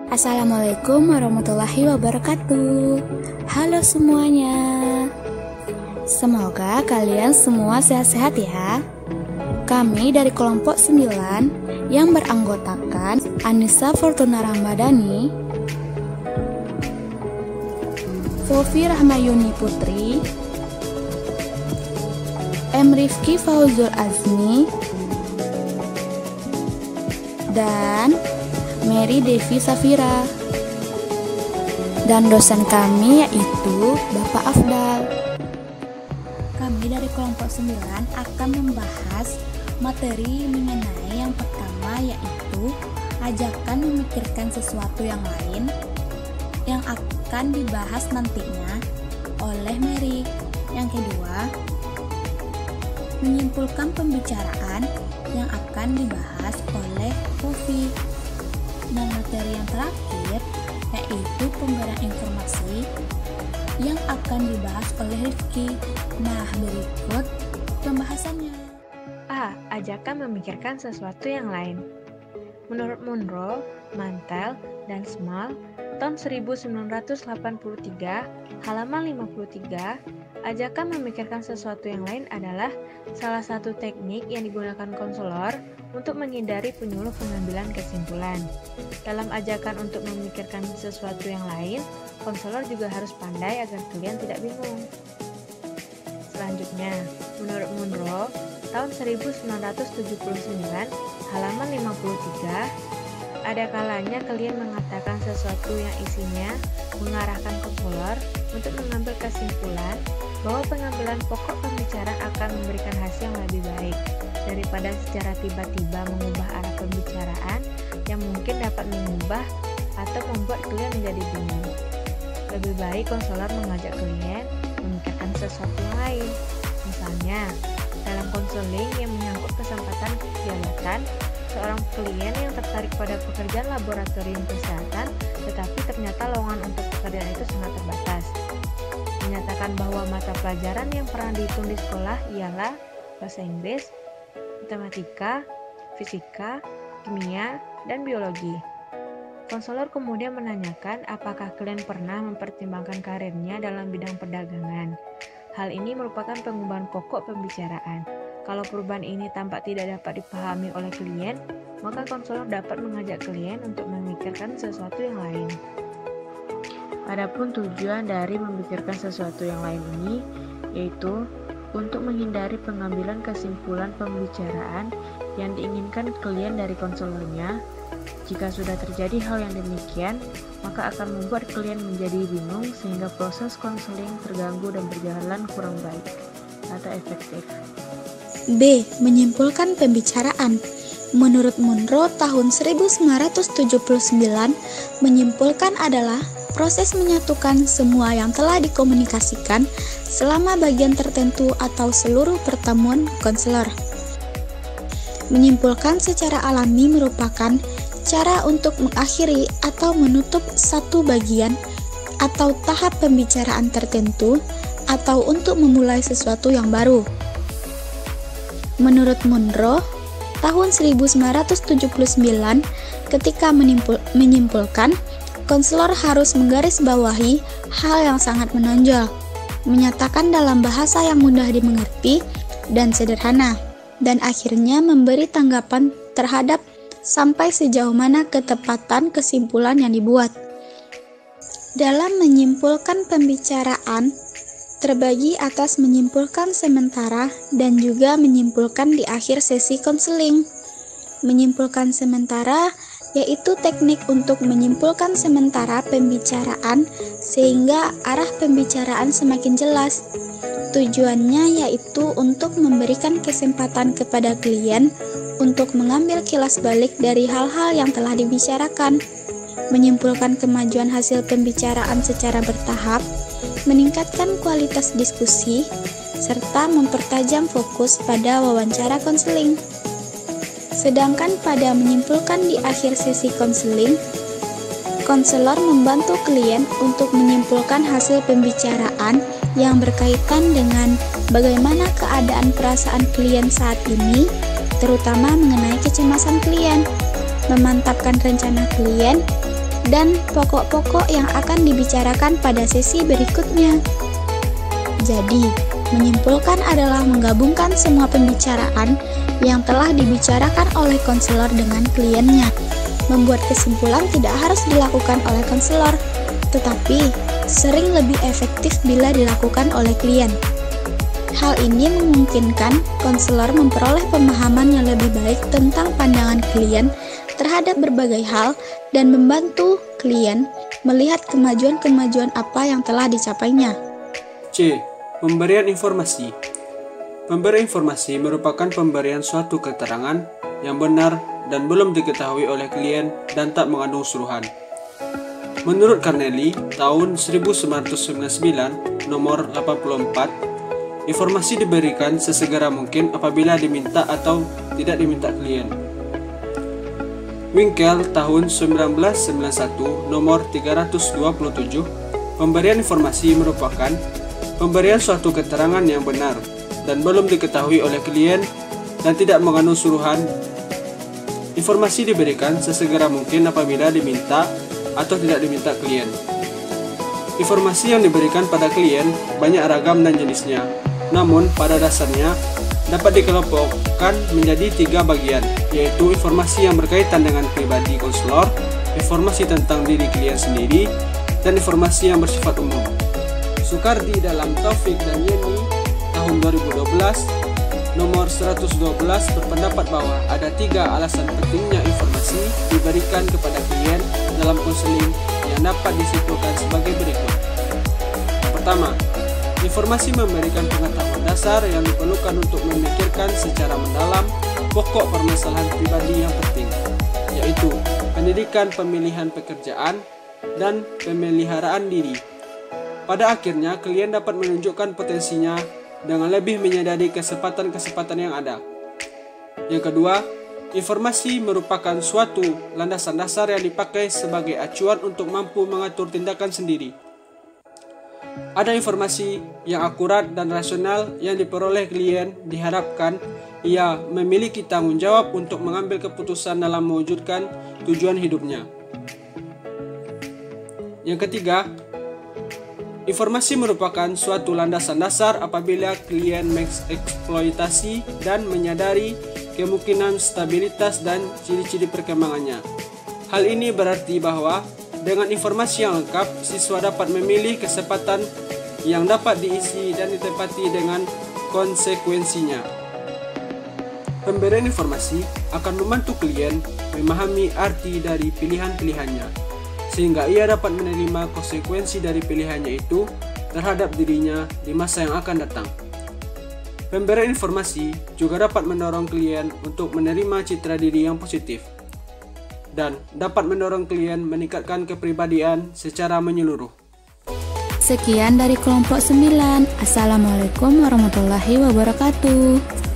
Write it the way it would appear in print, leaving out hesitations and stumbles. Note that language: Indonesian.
Assalamualaikum warahmatullahi wabarakatuh. Halo semuanya. Semoga kalian semua sehat-sehat ya. Kami dari kelompok 9 yang beranggotakan Anissa Fortuna Ramadhani, Fofi Rahmayuni Putri, M. Rifki Fauzul Azmi, dan Mary Devi Safira. Dan dosen kami yaitu Bapak Afdal. Kami dari kelompok 9 akan membahas materi mengenai yang pertama yaitu ajakan memikirkan sesuatu yang lain yang akan dibahas nantinya oleh Mary. Yang kedua, menyimpulkan pembicaraan yang akan dibahas oleh Fofi. Dan materi yang terakhir yaitu pemberian informasi yang akan dibahas oleh Rifki. Nah, berikut pembahasannya. A. Ajakan memikirkan sesuatu yang lain. Menurut Monroe, Mantel, dan Small, tahun 1983, halaman 53, ajakan memikirkan sesuatu yang lain adalah salah satu teknik yang digunakan konselor untuk menghindari penyuluh pengambilan kesimpulan. Dalam ajakan untuk memikirkan sesuatu yang lain, konselor juga harus pandai agar kalian tidak bingung. Selanjutnya, menurut Monroe, tahun 1979, halaman 53, ada kalanya kalian mengatakan sesuatu yang isinya mengarahkan konselor untuk mengambil kesimpulan bahwa pengambilan pokok pembicaraan akan memberikan hasil yang lebih baik daripada secara tiba-tiba mengubah arah pembicaraan yang mungkin dapat mengubah atau membuat kalian menjadi bingung. Lebih baik konselor mengajak kalian memikirkan sesuatu yang lain. Misalnya, dalam konseling yang menyangkut kesempatan jabatan, seorang klien yang tertarik pada pekerjaan laboratorium kesehatan, tetapi ternyata lowongan untuk pekerjaan itu sangat terbatas. Menyatakan bahwa mata pelajaran yang pernah dihitung di sekolah ialah bahasa Inggris, matematika, fisika, kimia, dan biologi. Konselor kemudian menanyakan apakah kalian pernah mempertimbangkan karirnya dalam bidang perdagangan. Hal ini merupakan pengubahan pokok pembicaraan. Kalau perubahan ini tampak tidak dapat dipahami oleh klien, maka konselor dapat mengajak klien untuk memikirkan sesuatu yang lain. Adapun tujuan dari memikirkan sesuatu yang lain ini, yaitu untuk menghindari pengambilan kesimpulan pembicaraan yang diinginkan klien dari konselornya. Jika sudah terjadi hal yang demikian, maka akan membuat klien menjadi bingung sehingga proses konseling terganggu dan berjalan kurang baik atau efektif. B. Menyimpulkan pembicaraan. Menurut Monroe tahun 1979, menyimpulkan adalah proses menyatukan semua yang telah dikomunikasikan selama bagian tertentu atau seluruh pertemuan konselor. Menyimpulkan secara alami merupakan cara untuk mengakhiri atau menutup satu bagian atau tahap pembicaraan tertentu atau untuk memulai sesuatu yang baru. Menurut Monroe, tahun 1979, ketika menyimpulkan, konselor harus menggarisbawahi hal yang sangat menonjol, menyatakan dalam bahasa yang mudah dimengerti dan sederhana, dan akhirnya memberi tanggapan terhadap sampai sejauh mana ketepatan kesimpulan yang dibuat. Dalam menyimpulkan pembicaraan, terbagi atas menyimpulkan sementara dan juga menyimpulkan di akhir sesi konseling. Menyimpulkan sementara yaitu teknik untuk menyimpulkan sementara pembicaraan sehingga arah pembicaraan semakin jelas. Tujuannya yaitu untuk memberikan kesempatan kepada klien untuk mengambil kilas balik dari hal-hal yang telah dibicarakan, menyimpulkan kemajuan hasil pembicaraan secara bertahap, meningkatkan kualitas diskusi, serta mempertajam fokus pada wawancara konseling. Sedangkan pada menyimpulkan di akhir sesi konseling, konselor membantu klien untuk menyimpulkan hasil pembicaraan yang berkaitan dengan bagaimana keadaan perasaan klien saat ini, terutama mengenai kecemasan klien, memantapkan rencana klien, dan pokok-pokok yang akan dibicarakan pada sesi berikutnya. Jadi, menyimpulkan adalah menggabungkan semua pembicaraan yang telah dibicarakan oleh konselor dengan kliennya. Membuat kesimpulan tidak harus dilakukan oleh konselor, tetapi sering lebih efektif bila dilakukan oleh klien. Hal ini memungkinkan konselor memperoleh pemahaman yang lebih baik tentang pandangan klien terhadap berbagai hal dan membantu klien melihat kemajuan-kemajuan apa yang telah dicapainya. C. Pemberian informasi. Pemberian informasi merupakan pemberian suatu keterangan yang benar dan belum diketahui oleh klien dan tak mengandung suruhan. Menurut Carnelli, tahun 1999, nomor 84, informasi diberikan sesegera mungkin apabila diminta atau tidak diminta klien. Winkel, tahun 1991, nomor 327, pemberian informasi merupakan pemberian suatu keterangan yang benar dan belum diketahui oleh klien dan tidak mengandung suruhan. Informasi diberikan sesegera mungkin apabila diminta atau tidak diminta klien. Informasi yang diberikan pada klien banyak ragam dan jenisnya, namun pada dasarnya dapat dikelompokkan menjadi 3 bagian, yaitu informasi yang berkaitan dengan pribadi konselor, informasi tentang diri klien sendiri, dan informasi yang bersifat umum. Sukardi dalam Taufik dan Yeni tahun 2012 nomor 112 berpendapat bahwa ada 3 alasan pentingnya informasi diberikan kepada klien dalam konseling yang dapat disimpulkan sebagai berikut. Pertama, informasi memberikan pengetahuan dasar yang diperlukan untuk memikirkan secara mendalam pokok permasalahan pribadi yang penting, yaitu pendidikan, pemilihan pekerjaan, dan pemeliharaan diri. Pada akhirnya, klien dapat menunjukkan potensinya dengan lebih menyadari kesempatan-kesempatan yang ada. Yang kedua, informasi merupakan suatu landasan dasar yang dipakai sebagai acuan untuk mampu mengatur tindakan sendiri. Ada informasi yang akurat dan rasional yang diperoleh klien, diharapkan ia memiliki tanggung jawab untuk mengambil keputusan dalam mewujudkan tujuan hidupnya. Yang ketiga, informasi merupakan suatu landasan dasar apabila klien mengeksploitasi dan menyadari kemungkinan stabilitas dan ciri-ciri perkembangannya. Hal ini berarti bahwa dengan informasi yang lengkap, siswa dapat memilih kesempatan yang dapat diisi dan ditepati dengan konsekuensinya. Pemberian informasi akan membantu klien memahami arti dari pilihan-pilihannya, sehingga ia dapat menerima konsekuensi dari pilihannya itu terhadap dirinya di masa yang akan datang. Pemberian informasi juga dapat mendorong klien untuk menerima citra diri yang positif dan dapat mendorong klien meningkatkan kepribadian secara menyeluruh. Sekian dari kelompok 9. Assalamualaikum warahmatullahi wabarakatuh.